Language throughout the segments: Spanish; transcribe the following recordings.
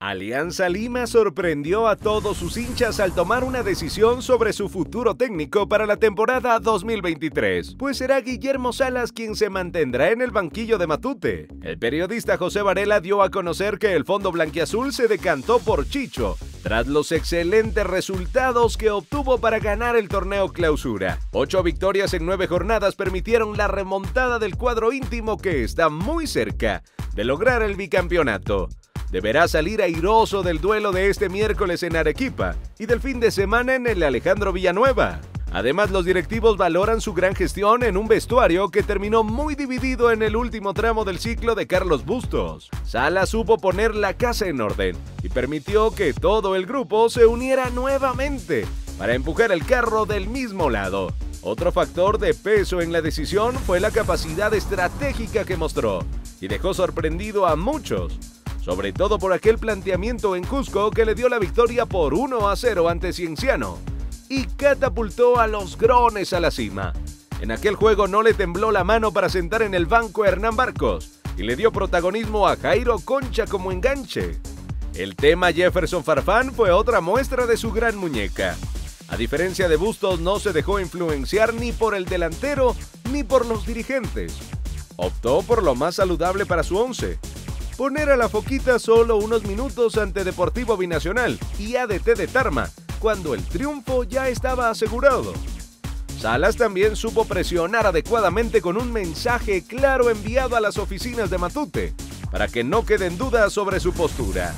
Alianza Lima sorprendió a todos sus hinchas al tomar una decisión sobre su futuro técnico para la temporada 2023, pues será Guillermo Salas quien se mantendrá en el banquillo de Matute. El periodista José Varela dio a conocer que el fondo blanquiazul se decantó por Chicho, tras los excelentes resultados que obtuvo para ganar el torneo Clausura. 8 victorias en 9 jornadas permitieron la remontada del cuadro íntimo que está muy cerca de lograr el bicampeonato. Deberá salir airoso del duelo de este miércoles en Arequipa y del fin de semana en el Alejandro Villanueva. Además, los directivos valoran su gran gestión en un vestuario que terminó muy dividido en el último tramo del ciclo de Carlos Bustos. Salas supo poner la casa en orden y permitió que todo el grupo se uniera nuevamente para empujar el carro del mismo lado. Otro factor de peso en la decisión fue la capacidad estratégica que mostró y dejó sorprendido a muchos, sobre todo por aquel planteamiento en Cusco que le dio la victoria por 1-0 ante Cienciano y catapultó a los Grones a la cima. En aquel juego no le tembló la mano para sentar en el banco a Hernán Barcos y le dio protagonismo a Jairo Concha como enganche. El tema Jefferson Farfán fue otra muestra de su gran muñeca. A diferencia de Bustos, no se dejó influenciar ni por el delantero ni por los dirigentes. Optó por lo más saludable para su once: poner a la Foquita solo unos minutos ante Deportivo Binacional y ADT de Tarma, cuando el triunfo ya estaba asegurado. Salas también supo presionar adecuadamente con un mensaje claro enviado a las oficinas de Matute, para que no queden dudas sobre su postura.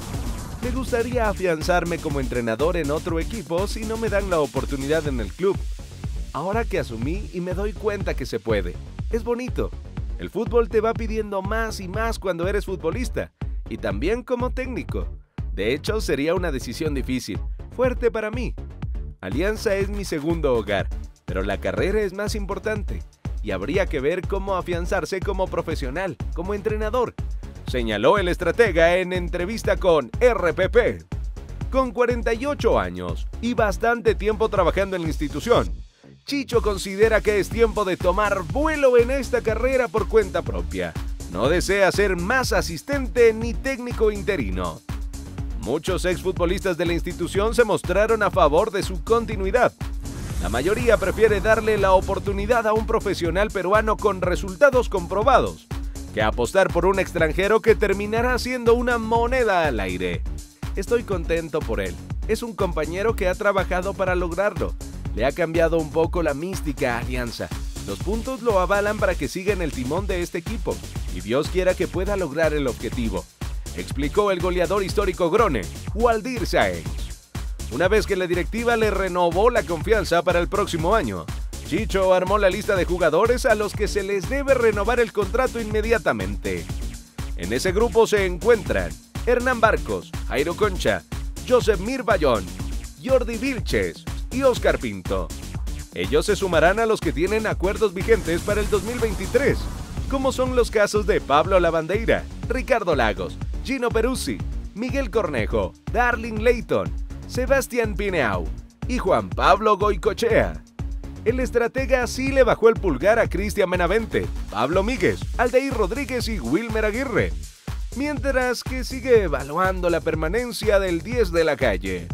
Me gustaría afianzarme como entrenador en otro equipo si no me dan la oportunidad en el club. Ahora que asumí y me doy cuenta que se puede, es bonito. El fútbol te va pidiendo más y más cuando eres futbolista, y también como técnico. De hecho, sería una decisión difícil, fuerte para mí. Alianza es mi segundo hogar, pero la carrera es más importante, y habría que ver cómo afianzarse como profesional, como entrenador, señaló el estratega en entrevista con RPP. Con 48 años y bastante tiempo trabajando en la institución, Chicho considera que es tiempo de tomar vuelo en esta carrera por cuenta propia. No desea ser más asistente ni técnico interino. Muchos exfutbolistas de la institución se mostraron a favor de su continuidad. La mayoría prefiere darle la oportunidad a un profesional peruano con resultados comprobados que apostar por un extranjero que terminará siendo una moneda al aire. Estoy contento por él. Es un compañero que ha trabajado para lograrlo. Le ha cambiado un poco la mística a Alianza. Los puntos lo avalan para que siga en el timón de este equipo y Dios quiera que pueda lograr el objetivo, explicó el goleador histórico grone, Waldir Sáenz. Una vez que la directiva le renovó la confianza para el próximo año, Chicho armó la lista de jugadores a los que se les debe renovar el contrato inmediatamente. En ese grupo se encuentran Hernán Barcos, Jairo Concha, Joseph Mir Bayón, Jordi Vilches y Oscar Pinto. Ellos se sumarán a los que tienen acuerdos vigentes para el 2023, como son los casos de Pablo Lavandeira, Ricardo Lagos, Gino Peruzzi, Miguel Cornejo, Darling Leighton, Sebastián Pineau y Juan Pablo Goicochea. El estratega sí le bajó el pulgar a Cristian Benavente, Pablo Míguez, Aldair Rodríguez y Wilmer Aguirre, mientras que sigue evaluando la permanencia del 10 de la calle.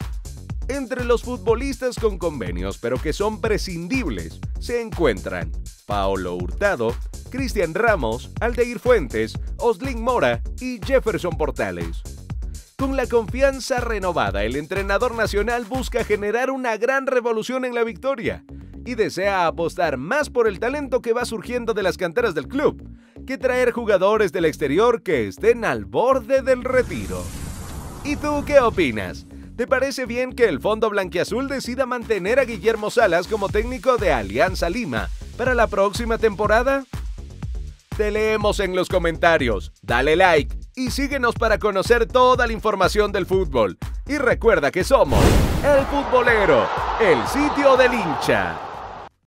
Entre los futbolistas con convenios, pero que son prescindibles, se encuentran Paolo Hurtado, Cristian Ramos, Aldair Fuentes, Oslin Mora y Jefferson Portales. Con la confianza renovada, el entrenador nacional busca generar una gran revolución en la victoria y desea apostar más por el talento que va surgiendo de las canteras del club que traer jugadores del exterior que estén al borde del retiro. ¿Y tú qué opinas? ¿Te parece bien que el fondo blanquiazul decida mantener a Guillermo Salas como técnico de Alianza Lima para la próxima temporada? Te leemos en los comentarios, dale like y síguenos para conocer toda la información del fútbol. Y recuerda que somos El Futbolero, el sitio del hincha.